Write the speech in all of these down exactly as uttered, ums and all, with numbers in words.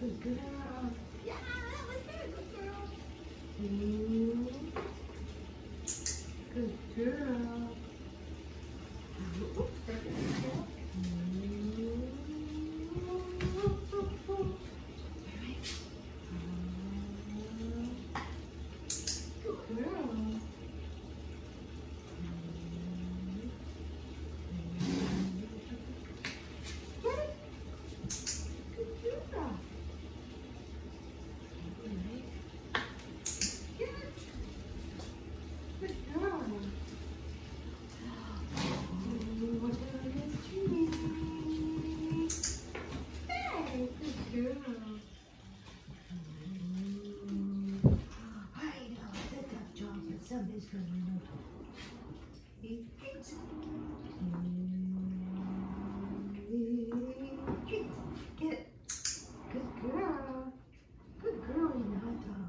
Good girl. Yeah, that was good. Good girl. Mm. Good girl. Oops, there we go. Mm. Good girl. Somebody's going to know. Eat treats. Treats. Get it. Good girl. Good girl eating a hot dog.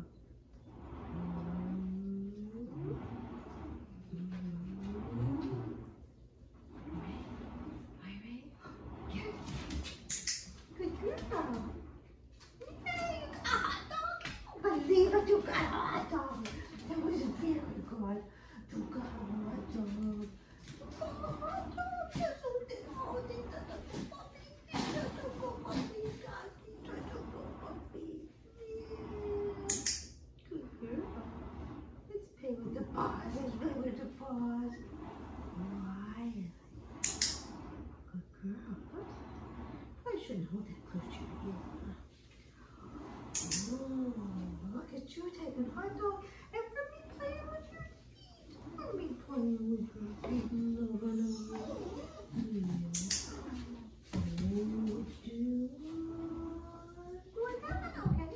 Are you ready? Get it. Good girl. Hey, you got a hot dog. I believe it, you got a hot dog. That was very good. You got a hot dog. You got a hot dog. Yes, oh, this, oh, this, that's a good puppy. That's a good puppy. That's a good puppy. Good girl. Let's play with the paws. Let's play with the paws. Why? Good girl. I shouldn't hold that close to your ear. Oh, look at you taking hot dog. And for me playing with your feet. For me playing with your feet. No, no, no. Yeah. Oh, do what happened, okay?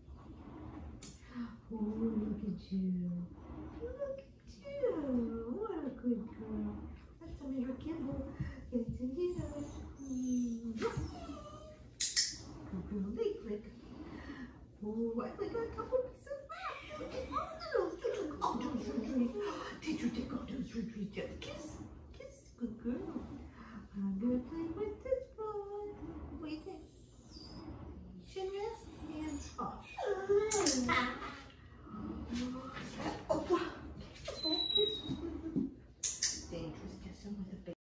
Oh, look at you. Look at you. What a good girl. That's some of your kibble. Get to you. Good girl. Lick, lick. Oh, I got a couple